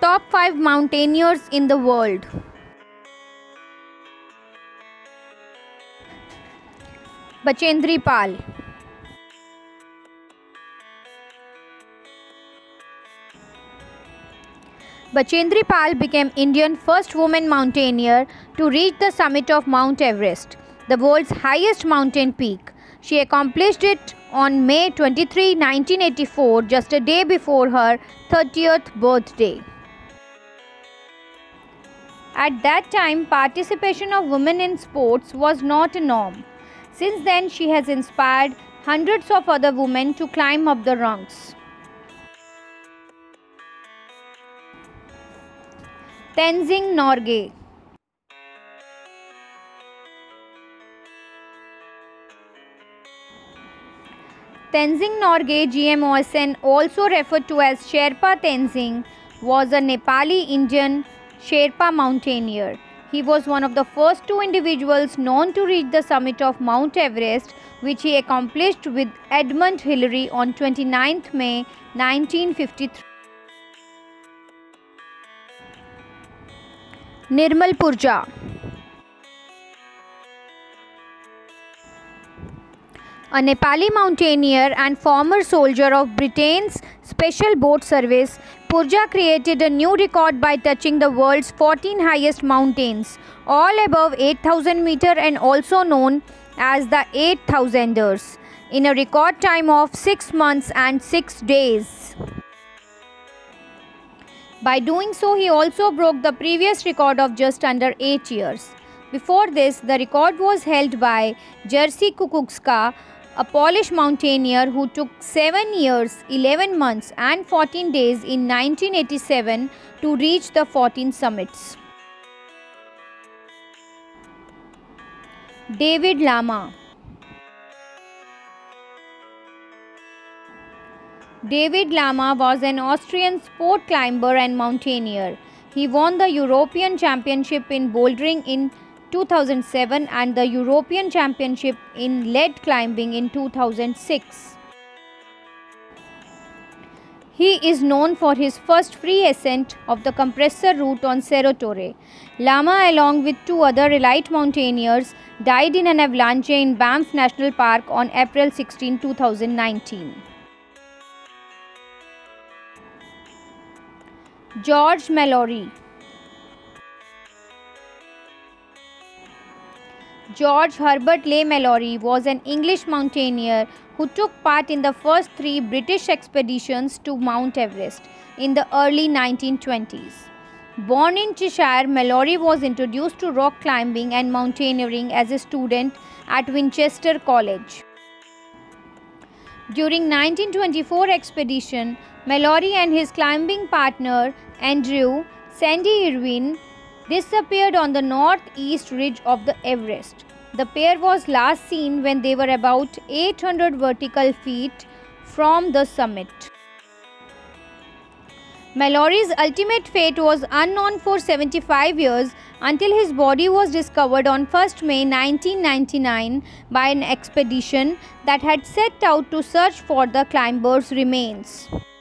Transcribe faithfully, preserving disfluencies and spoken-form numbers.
top five mountaineers in the world. Bachendri Pal. Bachendri Pal became India's first woman mountaineer to reach the summit of Mount Everest, the world's highest mountain peak. She accomplished it on May twenty-third, nineteen eighty-four, just a day before her thirtieth birthday. At that time, participation of women in sports was not a norm. Since then, she has inspired hundreds of other women to climb up the ranks. Tenzing Norgay. Tenzing Norgay, G M O S N, also referred to as Sherpa Tenzing, was a Nepali-Indian Sherpa mountaineer. He was one of the first two individuals known to reach the summit of Mount Everest, which he accomplished with Edmund Hillary on twenty-ninth May nineteen fifty-three. Nirmal Purja. A Nepali mountaineer and former soldier of Britain's Special Boat Service, Purja created a new record by touching the world's fourteen highest mountains, all above eight thousand meters and also known as the eight thousanders, in a record time of six months and six days. By doing so, he also broke the previous record of just under eight years. Before this, the record was held by Jerzy Kukuczka, a Polish mountaineer who took seven years, eleven months and fourteen days in nineteen eighty-seven to reach the fourteen summits. David Lama. David Lama was an Austrian sport climber and mountaineer. He won the European Championship in bouldering in two thousand seven and the European Championship in lead climbing in two thousand six. He is known for his first free ascent of the compressor route on Cerro Torre. Lama, along with two other elite mountaineers, died in an avalanche in Banff National Park on April sixteenth, two thousand nineteen. George Mallory. George Herbert Leigh Mallory was an English mountaineer who took part in the first three British expeditions to Mount Everest in the early nineteen twenties. Born in Cheshire, Mallory was introduced to rock climbing and mountaineering as a student at Winchester College. During nineteen twenty-four expedition, Mallory and his climbing partner Andrew Sandy Irwin disappeared on the northeast ridge of the Everest. The pair was last seen when they were about eight hundred vertical feet from the summit. Mallory's ultimate fate was unknown for seventy-five years until his body was discovered on first May nineteen ninety-nine by an expedition that had set out to search for the climber's remains.